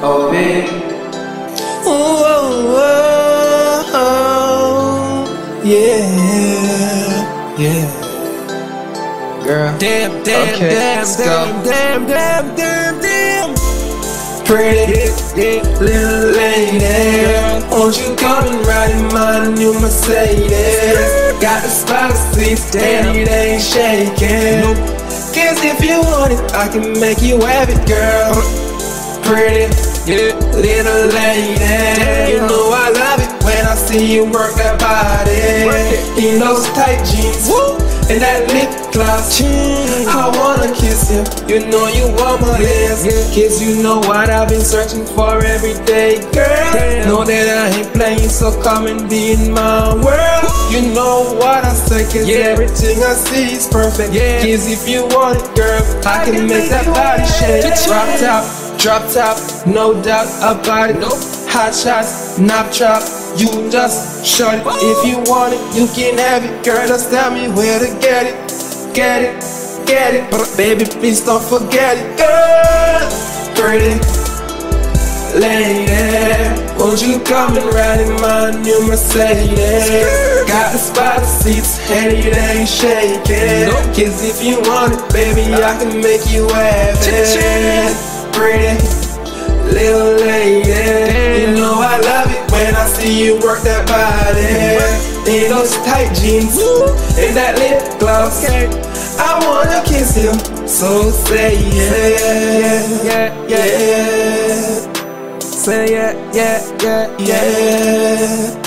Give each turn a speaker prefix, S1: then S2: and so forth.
S1: Oh, baby.
S2: Oh, oh, oh, yeah, yeah.
S1: Girl.
S2: Damn,
S1: Okay, let's go.
S2: damn.
S1: Pretty little lady, won't you come and ride in my new Mercedes? Got the spider seats and it ain't shaking. Guess if you want it, I can make you have it, girl. Pretty little lady, you know I love it when I see you work that body. In those tight jeans and that lip gloss, I wanna kiss you. You know you want my lips, kiss. You know what I've been searching for every day, girl. Know that I ain't playing, so come and be in my world. You know what I say, cause everything I see is perfect. Kiss if you want it, girl, I can make that body shake. Drop top, no doubt about it. Hot shots, knob chop, you just shut it. If you want it, you can have it, girl. Just tell me where to get it. Get it, but baby, please don't forget it, girl. Pretty lady, won't you come and ride in my new Mercedes? Got the spider seats and it ain't shaking. Cause if you want it, baby, I can make you have it. Pretty little lady, you know I love it when I see you work that body. In those tight jeans and that lip gloss, I wanna kiss you, so say yeah.
S2: Say yeah.
S1: Yeah.